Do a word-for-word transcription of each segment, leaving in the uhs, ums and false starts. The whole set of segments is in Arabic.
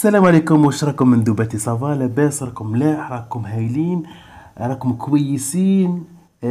السلام عليكم، واش راكم من دوباتي؟ صافا لاباس؟ راكم ملاح؟ راكم هايلين؟ راكم كويسين؟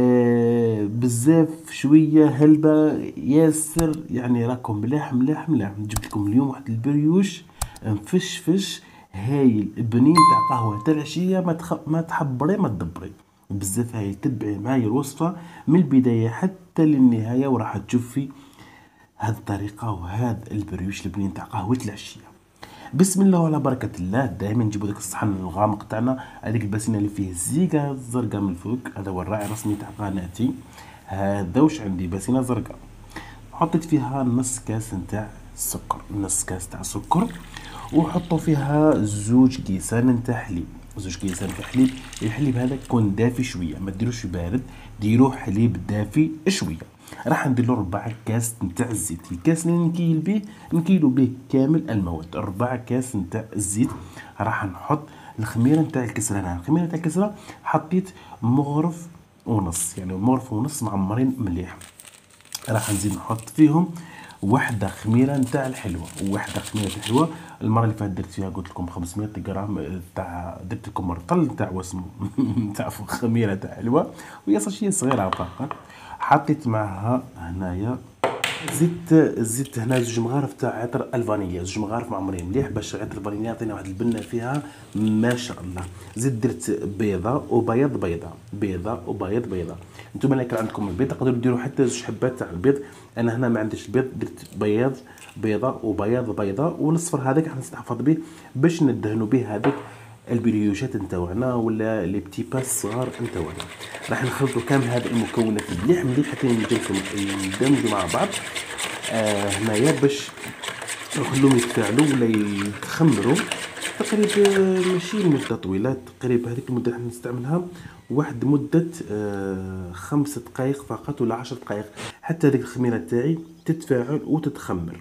آه بزاف شويه هلبة ياسر، يعني راكم ملاح ملاح ملاح. جبت لكم اليوم واحد البريوش مفشفش هايل، بنين تاع قهوه تاع العشيه، ما تخ... ما تحبري ما تدبري. بزاف هايل. تبعي معايا الوصفه من البدايه حتى للنهايه وراح تشوفي هذه الطريقه وهذا البريوش البنين تاع قهوه العشيه. بسم الله وعلى بركة الله. دائما نجيبو داك الصحن الغامق تاعنا، هذيك الباسينه اللي فيه الزيقه الزرقاء من الفوق. هذا هو الراعي الرسمي تاع قناتي. هذا واش عندي؟ باسينه زرقاء. حطيت فيها نص كاس نتاع السكر، نص كاس تاع سكر، وحطوا فيها زوج كيسان نتاع حليب. زوج كيسان تاع حليب. الحليب هذا يكون دافي شويه، ما ديروش بارد، ديروه حليب دافي شويه. راح ندير له ربع كاس نتاع الزيت. الكاس اللي نكيل به نكيلو به كامل المواد. ربع كاس نتاع الزيت. راح نحط الخميره نتاع الكسره. هنا الخميره نتاع الكسره حطيت مغرف ونص، يعني مغرف ونص معمرين مليح. راح نزيد نحط فيهم وحده خميره نتاع الحلوه. وحده خميره الحلوه المره اللي فاتت درت فيها قلت لكم خمسمية غرام تاع، درت لكم رطل تاع واسمو تاع خميره تاع حلوه، وهي صاشيه صغيره فقط. حطيت معها هنايا زيت. الزيت هنا زوج مغارف تاع عطر الفانيليا، زوج مغارف معمرين مليح باش عطر الفانيليا يعطينا واحد البنه فيها ما شاء الله. زيد درت بيضه وبيض بيضه، بيضه وبيض بيضه. نتوما اللي كان عندكم البيض تقدروا ديروا حتى زوج حبات تاع البيض. انا هنا ما عنديش البيض، درت بياض بيضه وبياض بيضه، والاصفر هذاك راح نستحفظ به باش ندهنوا به هذيك البريوشات نتاعنا ولا لي بتي باس الصغار نتاعنا. راح نخلطوا كامل هذه المكونات مليح مليح حتى يندمجوا مع بعض. آه هنايا باش نخلوهم يتفاعلوا ولا يتخمروا تقريبا، ماشي مدة طويلة، تقريبا هذيك المدة راح نستعملها واحد مدة آه خمس دقائق فقط ولا عشر دقائق حتى هذيك الخميرة تاعي تتفاعل وتتخمر.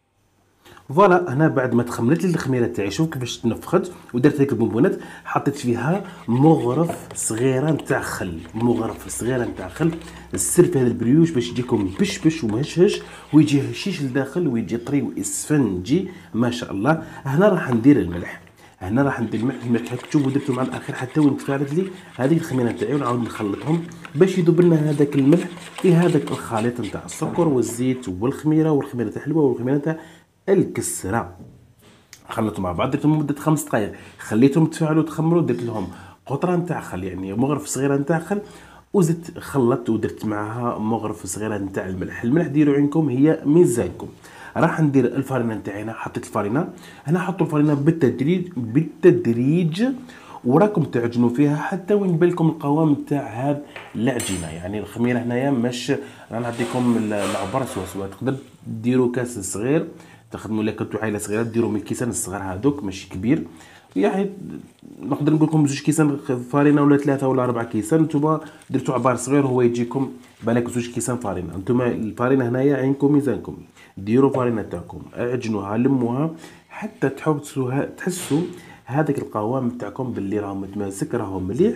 فوالا هنا بعد ما تخمرت لي الخميره تاعي، شوف كيفاش تنفخت ودرت هذيك البونبونات. حطيت فيها مغرف صغيره نتاع خل، مغرف صغيره نتاع خل. السر في هذا البريوش باش يجيكم بشبش ومهشهش ويجي هشيش لداخل ويجي طري واسفنجي ما شاء الله. هنا راح ندير الملح، هنا راح ندير الملح. الملح تشوفوا درتو مع الاخير حتى وين تفاعلت لي هذه الخميره تاعي، ونعاود نخلطهم باش يذوب لنا هذاك الملح في هذاك الخليط نتاع السكر والزيت والخميره والخميره تاع الحلوه والخميره تاع الكسره. خلطوا مع بعض، درتهم مده خمس دقائق، خليتهم تفاعلوا تخمروا. درت لهم قطره نتاع خل، يعني مغرف صغيره نتاع خل، وزدت خلطت ودرت معها مغرف صغيره نتاع الملح. الملح ديروا عندكم هي ميزانكم. راح ندير الفارينه نتاعي. حطيت الفارينه هنا، حطوا الفارينه بالتدريج بالتدريج وراكم تعجنوا فيها حتى وين يبان لكم القوام تاع هذه العجينه. يعني الخميره هنايا مش راح نعطيكم العبار سوا سوا. تقدر ديروا كاس صغير، تخدموا لك كنتو عائله صغيره ديروا من الكيسان الصغار هذوك ماشي كبير، يعني نقدر نقول لكم زوج كيسان فارينه ولا ثلاثه ولا اربعه كيسان. نتوما درتوا عبار صغير هو يجيكم بالك زوج كيسان فارينه. نتوما الفارينه هنايا عينكم ميزانكم، ديروا فارينه تاعكم اعجنوها لموها حتى تحسوا تحسوا هذاك القوام تاعكم باللي راهو متماسك راهو مليح،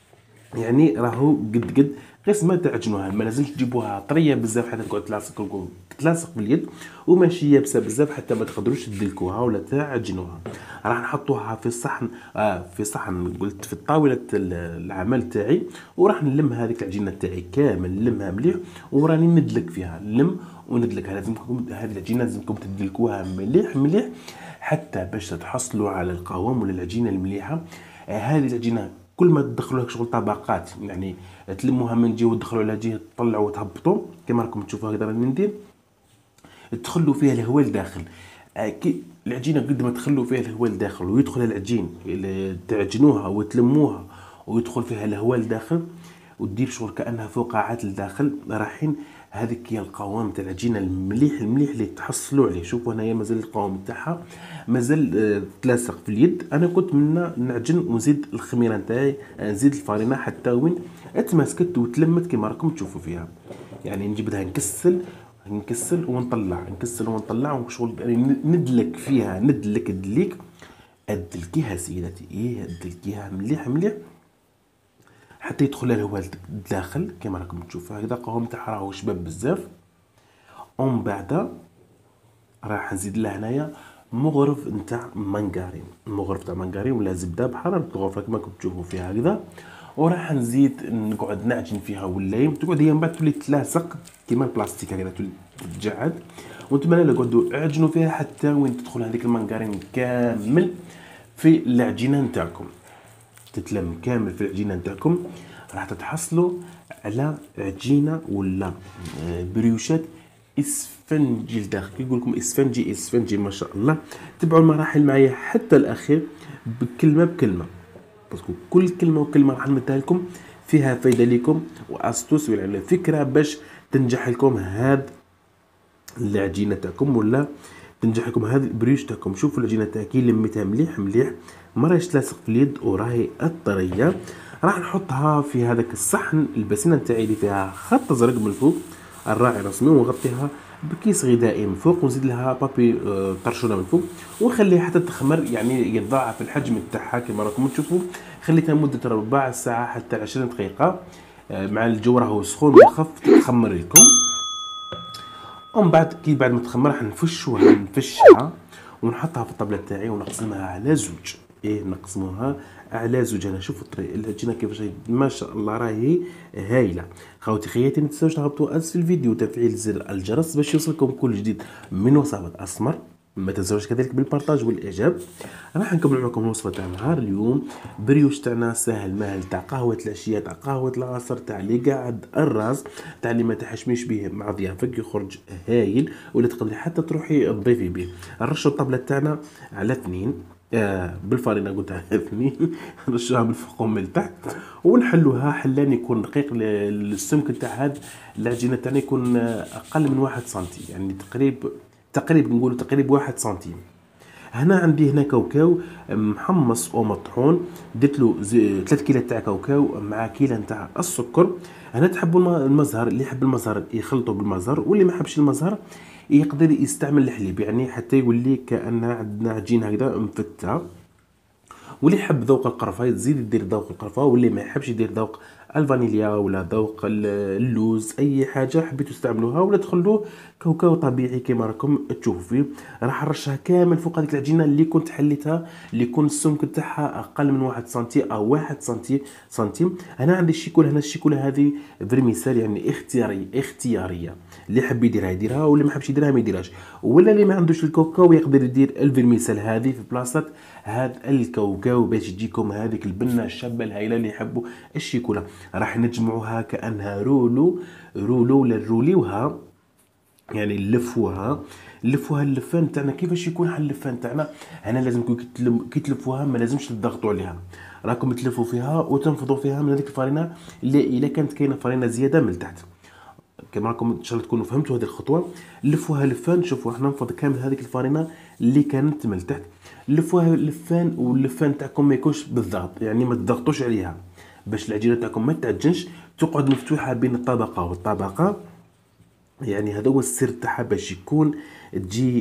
يعني راهو قد قد قيس ما تعجنوها. ما لازمش تجيبوها طريه بزاف حتى تقعد تلاصق لكم تلاصق باليد، وماشي يابسه بزاف حتى ما تقدروش تدلكوها ولا تعجنوها. راح نحطوها في الصحن، آه في صحن قلت في الطاوله العمل تاعي، وراح نلم هذيك العجينه تاعي كامل نلمها مليح وراني ندلك فيها. نلم وندلك. لازمكم هذه العجينه لازمكم تدلكوها مليح مليح حتى باش تحصلوا على القوام ولا العجينه المليحه. آه هذه العجينه كل ما تدخلوا لك شغل طبقات، يعني تلموها من جهه وتدخلوا على جهه تطلعوا وتهبطوا كما راكم تشوفوا هكذا راني ندير. تدخلوا فيها الهواء لداخل. كي العجينه قد ما تخلوا فيها الهواء لداخل ويدخل العجين تعجنوها وتلموها ويدخل فيها الهواء لداخل ودير شغل كانها فقاعات لداخل، رايحين هذيك هي القوام تاع العجينه المليح المليح اللي تحصلوا عليه. شوفوا هنايا مازال القوام تاعها مازال آه تلاصق في اليد. انا كنت منا نعجن ونزيد الخميره نتاعي، نزيد الفارينه حتى وين اتماسكت وتلمت كما راكم تشوفوا فيها. يعني نجبدها نكسل نكسل ونطلع نكسل ونطلع وشغل، يعني ندلك فيها ندلك دليك. ادلكيها سيدتي، ايه ادلكيها مليح مليح حتى يدخل الهواء داخل كما راكم تشوفوا هكذا. القوام تاعها راهو شباب بزاف. ومن بعد راح نزيد له هنايا مغرف نتاع مانغارين، مغرف تاع مانغارين ولا زبده بحال الغرفه كما كنتو تشوفوا فيها هكذا. وراح نزيد نقعد نعجن فيها ولايم، تقعد هي من بعد تولي تلاصق كيما البلاستيك هكذا، تولي تتجعد. وانتم لا قعدوا اعجنوا فيها حتى وين تدخل هذيك المانغارين كامل في العجينه نتاعكم، تتلم كامل في العجينه نتاعكم. راح تتحصلوا على عجينه ولا بريوشات اسفنجي لداخل. كي يقول لكم اسفنجي اسفنجي ما شاء الله. تبعوا المراحل معايا حتى الاخير بكلمه بكلمه، باسكو كل كلمه وكلمه راح نمدها لكم فيها فايده لكم واستوس ولا فكره باش تنجح لكم هاد العجينه تاعكم ولا تنجح لكم هذه البريوش تاعكم. شوفوا العجينه تاعي كي لميتها مليح مليح، ما راهيش تلاصق في اليد وراهي الطريه. راح نحطها في هذاك الصحن البسينه نتاعي اللي فيها خط ازرق من الفوق الراعي رسمي، ونغطيها بكيس غذائي من فوق، ونزيد لها بابي طرشونه من فوق، ونخليها حتى تخمر، يعني يتضاعف الحجم تاعها كما راكم تشوفوا. خليتها مده ربع ساعه حتى عشرين دقيقه مع الجو راهو سخون ويخف تخمر لكم. ومن بعد كي بعد ما تخمر راح نفشوها نفشها ونحطها في الطبله تاعي ونقسمها على زوج. ايه نقسموها على زوج. انا شوفوا الطريقه العجينه كيفاش ما شاء الله راهي هايله. خوتي خياتي ما تنساوش تهبطوا اسفل الفيديو وتفعيل زر الجرس باش يوصلكم كل جديد من وصفات اسمر. ما تنساوش كذلك بالبارطاج والاعجاب. راح نكمل معكم الوصفه تاع نهار اليوم. بريوش تاعنا ساهل ماهل تاع قهوه العشيه تاع قهوه العصر تاع اللي قاعد الراس تاع اللي ما تحشميش به مع ضيافك يخرج هايل، ولا تقدري حتى تروحي تضيفي به. نرشوا الطبله تاعنا على اثنين آه بالفارينه قلتها اثنين نرشوها من الفوق ومن التحت ونحلوها حلان يكون دقيق. السمك تاع هاد العجينه تاعنا يكون اقل من واحد سنتي، يعني تقريب تقريب نقولوا تقريب واحد سنتيم. هنا عندي هنا كاوكاو محمص او مطحون، درت له ثلاثة كيلو تاع كاوكاو مع كيلو نتاع السكر. هنا تحبوا المزهر، اللي يحب المزهر يخلطوا بالمزهر، واللي ما يحبش المزهر يقدر يستعمل الحليب، يعني حتى يولي كأن عندنا عجين هكذا مفتة. واللي يحب ذوق القرفه يزيد يدير ذوق القرفه، واللي ما يحبش يدير ذوق الفانيليا ولا ذوق اللوز، اي حاجه حبيتوا تستعملوها ولا تخلوه كاوكاو طبيعي كما راكم تشوفوا فيه. راح نرشها كامل فوق هذيك العجينه اللي كنت حليتها، اللي يكون السمك تاعها اقل من واحد سنتي او واحد سنتي سنتيم. انا عندي الشيكولا، هنا الشيكولا هذه فريميسال يعني اختياري اختياريه، اللي يحب يديرها يديرها واللي ما يحبش يديرها ما يديرهاش. ولا اللي ما عندوش الكاوكاو يقدر يدير الفريميسال هذه في بلاصه هذا الكاوكاو باش تجيكم هذيك البنه الشابه الهايله اللي يحبوا الشيكولا. راح نجمعوها كانها رولو رولو ولا نروليوها، يعني نلفوها نلفوها اللفان تاعنا. كيفاش يكون حل اللفان تاعنا؟ هنا لازم كي تلفوها ما لازمش تضغطوا عليها، راكم تلفوا فيها وتنفضوا فيها من هذيك الفرينه اللي الا كانت كاينه فرينه زياده من التحت. كما راكم ان شاء الله تكونوا فهمتوا هذه الخطوه. لفوها لفان، شوفوا راح ننفض كامل هذيك الفرينه اللي كانت من التحت. لفوها لفان، واللفان تاعكم ما يكونش بالضغط، يعني ما تضغطوش عليها باش العجينه تاعكم ما تعجنش، تقعد مفتوحه بين الطبقه والطبقه. يعني هذا هو السر تاعها باش يكون تجي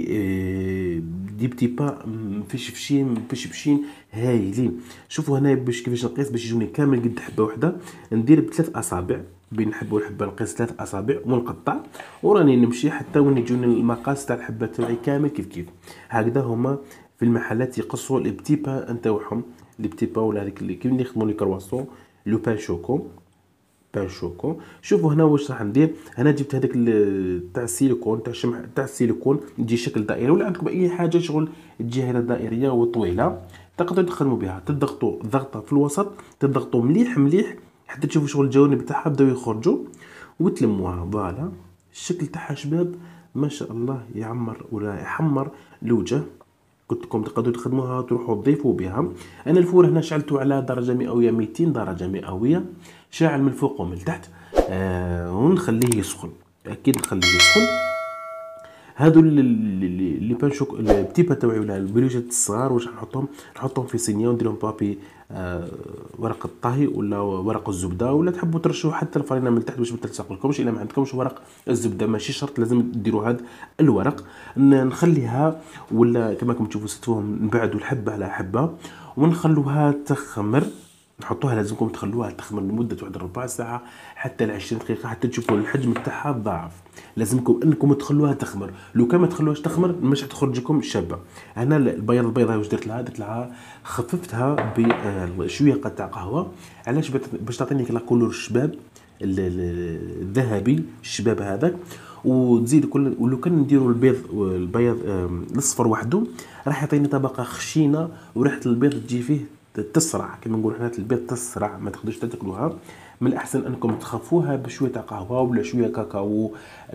دي بتي با مفشفشين مفشفشين هايلين. شوفوا هنا باش كيفاش نقيس باش يجوني كامل قد حبه واحده. ندير بثلاث اصابع بين حبه والحبه، نقيس ثلاث اصابع ونقطع، وراني نمشي حتى وين يجوني المقاس تاع الحبه تاعي كامل كيف كيف. هكذا هما في المحلات يقصوا البتي با نتاعهم، البتي با ولا هذيك اللي كيما يخدموا لي كرواسون لو بان شوكو بان شوكو. شوفوا هنا واش راح ندير. هنا جبت هذاك تاع السيليكون تاع الشمع تاع السيليكون تجي شكل دائري، ولا عندكم اي حاجه شغل تجي هنا دائريه وطويله تقدروا تخدموا بها. تضغطوا ضغطه في الوسط، تضغطوا مليح مليح حتى تشوفوا شغل الجوانب تاعها بداو يخرجوا وتلموها. فوالا الشكل تاعها شباب ما شاء الله يعمر ولا يحمر الوجه. قلت لكم تقدروا تخدموها تروحوا تضيفوا بها. انا الفور هنا شعلته على درجه مئويه مئتين درجه مئويه، شاعل من الفوق ومن التحت. آه ونخليه يسخن، اكيد نخليه يسخن. هادو اللي بانشوك البتي با تاوعي ولا البريوشات الصغار واش نحطهم نحطهم في صينيه ونديرهم بابي آه ورق الطهي ولا ورق الزبده، ولا تحبوا ترشوا حتى الفرينه من التحت باش ما تلصق لكمش. الا ما عندكمش ورق الزبده ماشي شرط لازم ديروا هذا الورق. نخليها ولا كما راكم تشوفوا ستفوهم نبعدوا الحبه على حبه ونخلوها تخمر نحطوها لازمكم تخلوها تخمر لمدة واحد ربع ساعة حتى ل عشرين دقيقة حتى تشوفوا الحجم تاعها ضاعف. لازمكم انكم تخلوها تخمر، لو كان ما تخلوهاش تخمر مش حتخرج لكم شابة. هنا البيض البيضة واش درت لها؟ درت لها خففتها بشوية قطع قهوة. علاش؟ باش تعطيني لا كولور الشباب الذهبي الشباب هذاك. وتزيد كل، ولو كان نديروا البيض البيض الاصفر وحده راح يعطيني طبقة خشينة وريحة البيض تجي فيه تسرع، كما نقول حنا البيض تسرع ما تقدروش تاكلوها. من الاحسن انكم تخفوها بشويه تاع قهوه ولا شويه كاكاو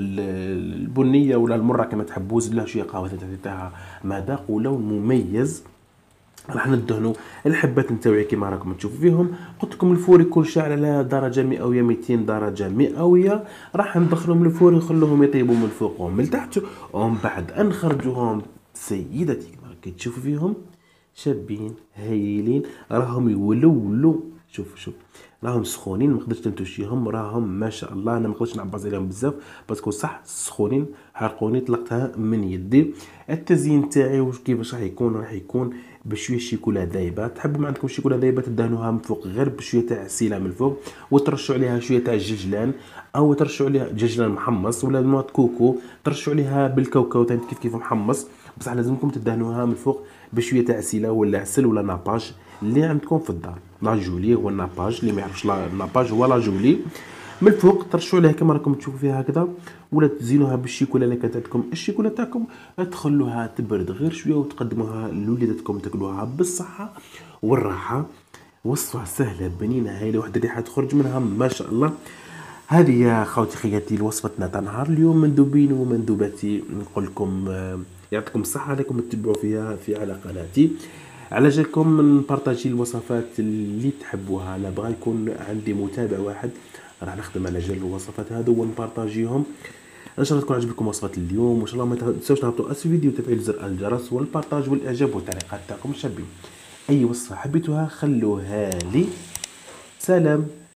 البنيه ولا المره كما تحبوا، زيد لها شويه قهوه تاعها مذاق ولون مميز. راح ندهنوا الحبات نتاوعي كما راكم تشوفوا فيهم. قلت لكم الفور يكون شاعل على درجه مئويه مئتين درجه مئويه. راح ندخلهم الفور نخلوهم يطيبوا من فوق ومن تحت، ومن بعد نخرجوهم سيدتي كما راكم تشوفوا فيهم شابين هايلين. راهم يولولوا، شوف شوف راهم سخونين، ما قدرتش تنتوشيهم، راهم ما شاء الله. انا ما قدرتش نعبز عليهم بزاف باسكو صح سخونين حرقوني، طلقتها من يدي. التزيين تاعي واش كيفاش راح يكون؟ راح يكون بشويه شيكولا ذايبه. تحبوا ما عندكم شيكولا ذايبه تدهنوها من فوق غير بشويه تاع عسيله من فوق، وترشوا عليها شويه تاع ججلان او ترشوا عليها ججلان محمص ولا نوع كوكو، ترشوا عليها بالكاوكاو تاع كيف كيف محمص. بصح لازمكم تدهنوها من فوق بشويه تاع عسيله ولا عسل ولا ناباج اللي عندكم في الدار. لا جولي هو الناباج، اللي ما يعرفش لا ناباج هو لا جولي. من الفوق ترشوا عليها كما راكم تشوفوا فيها هكذا، ولا تزينوها بالشيكولا اللي كانت عندكم. الشيكولا تاعكم تخلوها تبرد غير شويه وتقدموها لوليداتكم تاكلوها بالصحه والراحه. وصفه سهله بنينه هايله، واحده ريحه تخرج منها ما شاء الله. هذه يا خوتي خياتي وصفتنا تاع نهار اليوم. مندوبين ومندوباتي نقول لكم يعطيكم الصحه عليكم تتبعوا فيها في على قناتي. على جالكم نبارطاجي الوصفات اللي تحبوها. لا بغا يكون عندي متابع واحد راح نخدم على جال الوصفات هذو ونبارطاجيهم. ان شاء الله تكون عجبكم وصفه اليوم، وان شاء الله ما تنساوش تهبطوا اسفل الفيديو وتفعيل زر الجرس والبارطاج والاعجاب والتعليقات تاعكم شابين. اي وصفه حبيتوها خلوها لي. سلام.